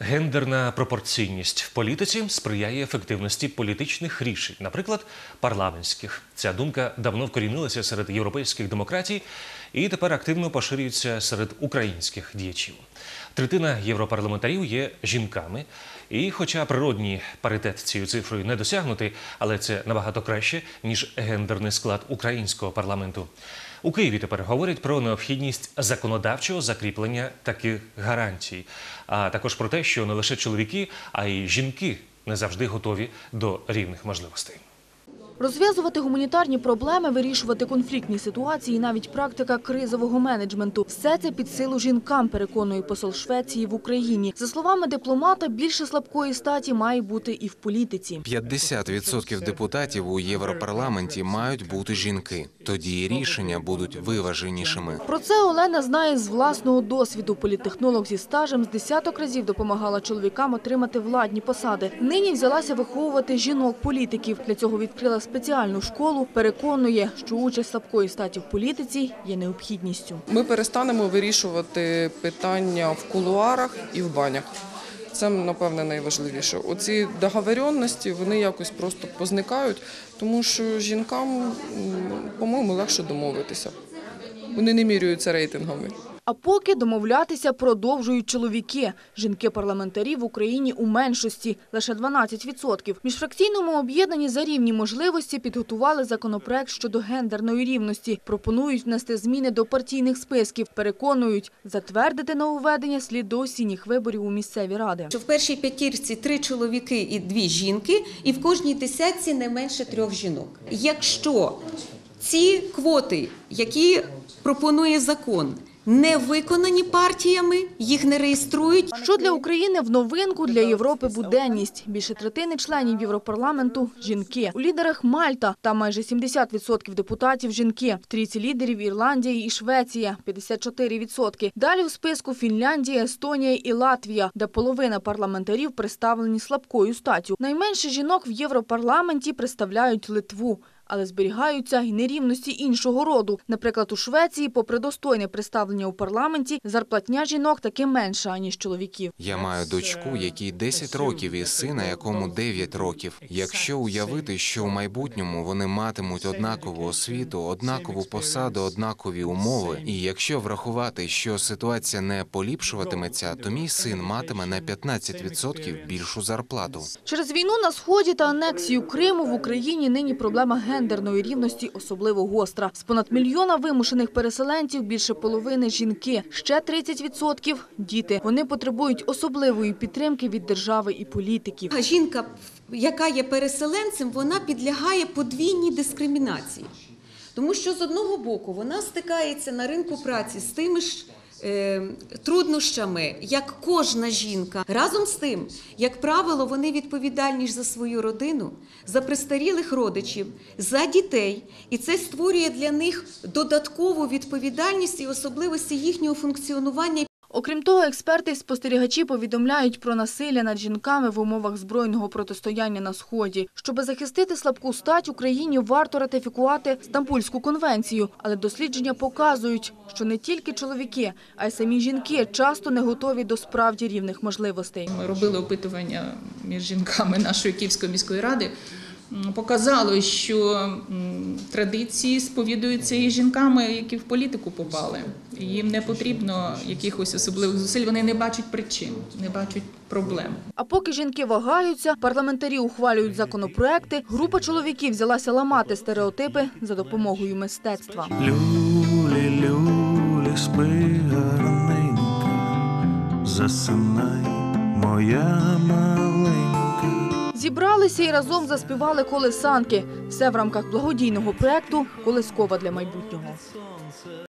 Гендерна пропорційність в політиці сприяє ефективності політичних рішень, наприклад, парламентських. Ця думка давно вкорінилася серед європейських демократій і тепер активно поширюється серед українських діячів. Третина європарламентарів є жінками, і хоча природній паритет цією цифрою не досягнутий, але це набагато краще, ніж гендерний склад українського парламенту. У Києві тепер говорять про необхідність законодавчого закріплення таких гарантій, а також про те, що не лише чоловіки, а й жінки не завжди готові до рівних можливостей. Розв'язувати гуманітарні проблеми, вирішувати конфліктні ситуації і навіть практика кризового менеджменту – все це під силу жінкам, переконує посол Швеції в Україні. За словами дипломата, більше слабкої статі має бути і в політиці. 50% депутатів у Європарламенті мають бути жінки. Тоді і рішення будуть виваженішими. Про це Олена знає з власного досвіду. Політтехнолог зі стажем з десяток разів допомагала чоловікам отримати владні посади. Нині взялася виховувати жінок-політиків. Для цього відкрила спеціальну школу, переконує, що участь слабкої статі в політиці є необхідністю. Ми перестанемо вирішувати питання в кулуарах і в банях. Це, напевне, найважливіше. Оці договоренності, вони якось просто позникають, тому що жінкам, по-моєму, легше домовитися. Вони не міряються рейтингами. А поки домовлятися продовжують чоловіки. Жінки-парламентарі в Україні у меншості – лише 12%. В міжфракційному об'єднанні «За рівні можливості» підготували законопроект щодо гендерної рівності. Пропонують внести зміни до партійних списків. Переконують, затвердити нововведення слід до осінніх виборів у місцеві ради. В першій п'ятірці 3 чоловіки і 2 жінки, і в кожній десятці не менше 3 жінок. Якщо ці квоти, які пропонує закон, не виконані партіями, їх не реєструють. Що для України в новинку, для Європи буденність. Більше третини членів Європарламенту – жінки. У лідерах Мальта, там майже 70% депутатів – жінки. В трійці лідерів Ірландія і Швеція – 54%. Далі у списку Фінляндія, Естонія і Латвія, де половина парламентарів представлені слабкою статтю. Найменше жінок в Європарламенті представляють Литву. Але зберігаються й нерівності іншого роду. Наприклад, у Швеції, попри достойне представлення у парламенті, зарплатня жінок таки менша, ніж чоловіків. Я маю дочку, якій 10 років, і сина, якому 9 років. Якщо уявити, що в майбутньому вони матимуть однакову освіту, однакову посаду, однакові умови, і якщо врахувати, що ситуація не поліпшуватиметься, то мій син матиме на 15% більшу зарплату. Через війну на Сході та анексію Криму в Україні нині проблема гендерної рівності особливо гостра. З понад мільйона вимушених переселенців більше половини – жінки. Ще 30% – діти. Вони потребують особливої підтримки від держави і політиків. А жінка, яка є переселенцем, вона підлягає подвійній дискримінації. Тому що з одного боку вона стикається на ринку праці з тими ж труднощами, як кожна жінка. Разом з тим, як правило, вони відповідальні за свою родину, за престарілих родичів, за дітей. І це створює для них додаткову відповідальність і особливості їхнього функціонування. Окрім того, експерти і спостерігачі повідомляють про насилля над жінками в умовах збройного протистояння на Сході. Щоб захистити слабку стать, Україні варто ратифікувати Стамбульську конвенцію. Але дослідження показують, що не тільки чоловіки, а й самі жінки часто не готові до справді рівних можливостей. Ми робили опитування між жінками нашої Київської міської ради. Показало, що традиції сповідуються і жінками, які в політику попали. Їм не потрібно якихось особливих зусиль, вони не бачать причин, не бачать проблем. А поки жінки вагаються, парламентарі ухвалюють законопроекти, група чоловіків взялася ламати стереотипи за допомогою мистецтва. Люлі, люлі, спи гарненько, засинай, моя маленька. Зібралися і разом заспівали колисанки. Все в рамках благодійного проєкту «Колискова для майбутнього».